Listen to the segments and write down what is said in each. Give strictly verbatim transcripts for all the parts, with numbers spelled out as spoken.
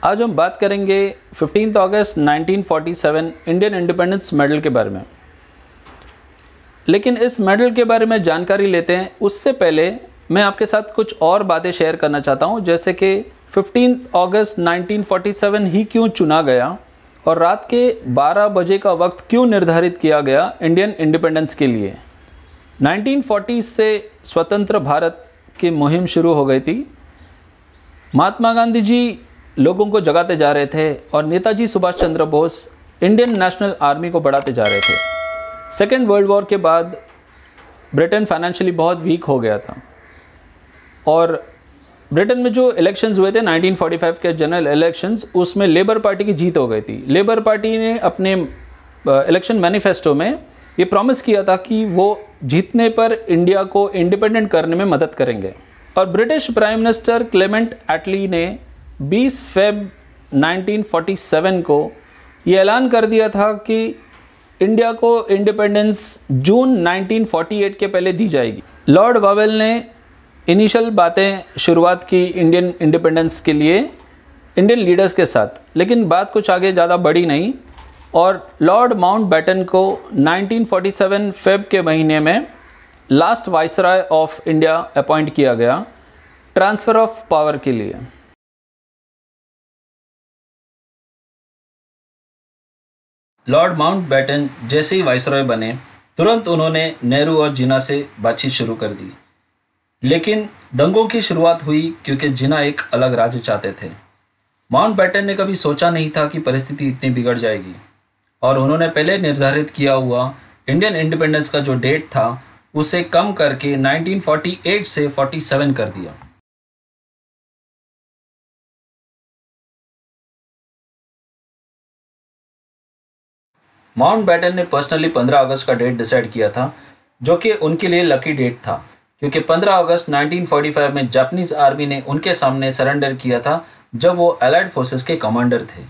आज हम बात करेंगे fifteenth August nineteen forty seven Indian independence medal के बारे में। लेकिन इस मेडल के बारे में जानकारी लेते हैं उससे पहले मैं आपके साथ कुछ और बातें शेयर करना चाहता हूं, जैसे कि fifteenth August nineteen forty seven ही क्यों चुना गया और रात के बारह बजे का वक्त क्यों निर्धारित किया गया इंडियन इंडिपेंडेंस के लिए। नाइनटीन फोर्टी से स्वतंत्र भारत की मुहिम शुरू हो गई थी। महात्मा गांधी जी लोगों को जगाते जा रहे थे और Netaji Subhash Chandra Bose Indian National Army को बढ़ाते जा रहे थे। सेकेंड वर्ल्ड वॉर के बाद ब्रिटेन फाइनेंशियली बहुत वीक हो गया था और ब्रिटेन में जो इलेक्शंस हुए थे नाइनटीन फोर्टी फाइव के जनरल इलेक्शंस, उसमें लेबर पार्टी की जीत हो गई थी। लेबर पार्टी ने अपने इलेक्शन मैनिफेस्टो में ये प्रॉमिस किया था कि वो जीतने पर इंडिया को इंडिपेंडेंट करने में मदद करेंगे। और British prime minister Clement Attlee ने बीस फरवरी नाइनटीन फोर्टी सेवन को ये ऐलान कर दिया था कि इंडिया को independence June nineteen forty eight के पहले दी जाएगी। लॉर्ड वावेल ने इनिशियल बातें शुरुआत की इंडियन इंडिपेंडेंस के लिए इंडियन लीडर्स के साथ, लेकिन बात कुछ आगे ज़्यादा बढ़ी नहीं और लॉर्ड माउंटबेटन को नाइनटीन फोर्टी सेवन फेब के महीने में last viceroy of India appoint किया गया ट्रांसफ़र ऑफ पावर के लिए। लॉर्ड माउंटबेटन जैसे ही वाइसरॉय बने तुरंत उन्होंने नेहरू और जिन्ना से बातचीत शुरू कर दी, लेकिन दंगों की शुरुआत हुई क्योंकि जिन्ना एक अलग राज्य चाहते थे। माउंटबेटन ने कभी सोचा नहीं था कि परिस्थिति इतनी बिगड़ जाएगी और उन्होंने पहले निर्धारित किया हुआ इंडियन इंडिपेंडेंस का जो डेट था उसे कम करके नाइनटीन फोर्टी एट से फोर्टी सेवन कर दिया। माउंटबेटन ने पर्सनली पंद्रह अगस्त का डेट डिसाइड किया था, जो कि उनके लिए लकी डेट था क्योंकि पंद्रह अगस्त नाइनटीन फोर्टी फाइव में जापानीज आर्मी ने उनके सामने सरेंडर किया था जब वो अलाइड फोर्सेस के कमांडर थे।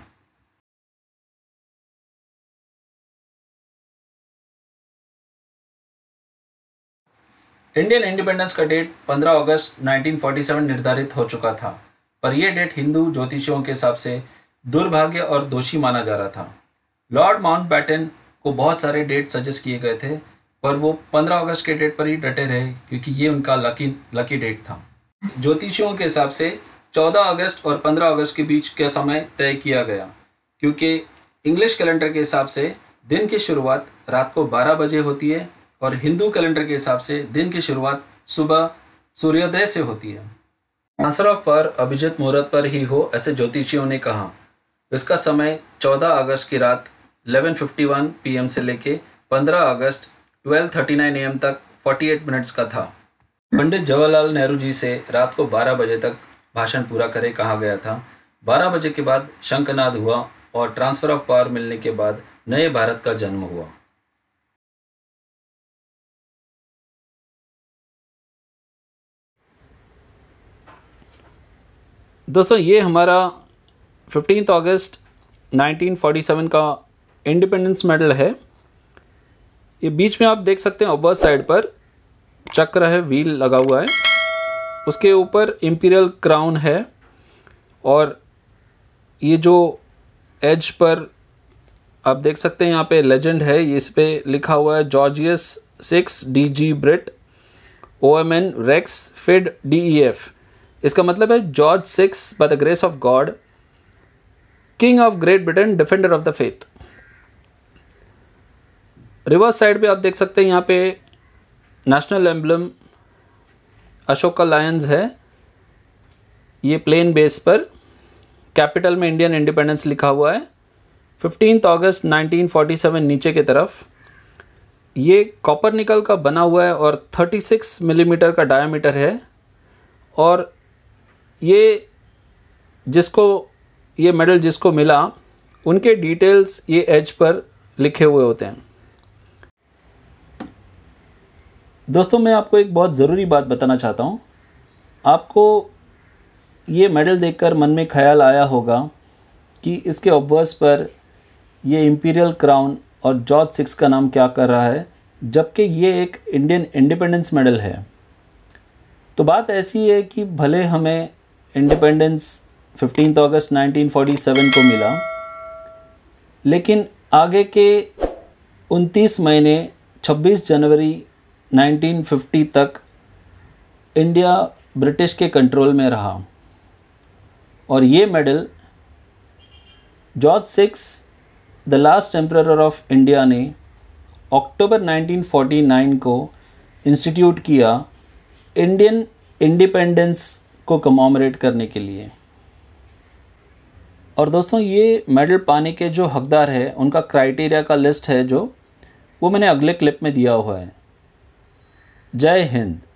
इंडियन इंडिपेंडेंस का डेट पंद्रह अगस्त नाइनटीन फोर्टी सेवन निर्धारित हो चुका था, पर यह डेट हिंदू ज्योतिषियों के हिसाब से दुर्भाग्य और दोषी माना जा रहा था। लॉर्ड माउंटबेटन को बहुत सारे डेट सजेस्ट किए गए थे, पर वो पंद्रह अगस्त के डेट पर ही डटे रहे क्योंकि ये उनका लकी लकी डेट था। ज्योतिषियों के हिसाब से चौदह अगस्त और पंद्रह अगस्त के बीच का समय तय किया गया क्योंकि इंग्लिश कैलेंडर के हिसाब से दिन की शुरुआत रात को बारह बजे होती है और हिंदू कैलेंडर के हिसाब से दिन की शुरुआत सुबह सूर्योदय से होती है। ट्रांसफर ऑफ पावर अभिजित मुहूर्त पर ही हो, ऐसे ज्योतिषियों ने कहा। इसका समय चौदह अगस्त की रात ग्यारह इक्यावन पी एम से लेके पंद्रह अगस्त बारह थर्टी नाइन ए एम तक अड़तालीस मिनट्स का था। पंडित जवाहरलाल नेहरू जी से रात को बारह बजे तक भाषण पूरा करे कहा गया था। बारह बजे के बाद शंखनाद हुआ और ट्रांसफर ऑफ पावर मिलने के बाद नए भारत का जन्म हुआ। दोस्तों, ये हमारा fifteenth August nineteen forty seven का इंडिपेंडेंस मेडल है। ये बीच में आप देख सकते हैं अपर साइड पर चक्र है, व्हील लगा हुआ है, उसके ऊपर इंपीरियल क्राउन है और ये जो एज पर आप देख सकते हैं यहाँ पे लेजेंड है, इस पे लिखा हुआ है Georgius six D G Brit O M N rex fid D E F. इसका मतलब है George six by the grace of God, king of Great Britain, defender of the faith. Reverse side पे आप देख सकते हैं यहाँ पे नेशनल एम्बलम अशोका लायंस है। ये प्लेन बेस पर कैपिटल में इंडियन इंडिपेंडेंस लिखा हुआ है। Fifteenth August nineteen forty seven नीचे की तरफ ये कॉपर निकल का बना हुआ है और छत्तीस मिलीमीटर का डायमीटर है और ये जिसको ये मेडल जिसको मिला उनके डिटेल्स ये एज पर लिखे हुए होते हैं। दोस्तों, मैं आपको एक बहुत ज़रूरी बात बताना चाहता हूँ। आपको ये मेडल देखकर मन में ख्याल आया होगा कि इसके ऑब्वर्स पर ये इंपीरियल क्राउन और जॉर्ज सिक्स का नाम क्या कर रहा है, जबकि ये एक इंडियन इंडिपेंडेंस मेडल है। तो बात ऐसी है कि भले हमें independence fifteen August nineteen forty seven को मिला, लेकिन आगे के उनतीस महीने छब्बीस जनवरी नाइनटीन फिफ्टी तक इंडिया ब्रिटिश के कंट्रोल में रहा और ये medal George six the last emperor of India ने अक्टूबर नाइनटीन फोर्टी नाइन को इंस्टीट्यूट किया इंडियन इंडिपेंडेंस को कमोमरेट करने के लिए। और दोस्तों, ये मेडल पाने के जो हकदार है उनका क्राइटेरिया का लिस्ट है जो वो मैंने अगले क्लिप में दिया हुआ है। जय हिंद।